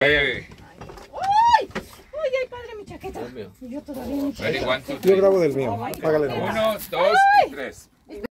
Ay, padre, mi chaqueta. Y yo todavía mi chaqueta. Yo grabo del mío. Págale nomás. 1, 2 y 3.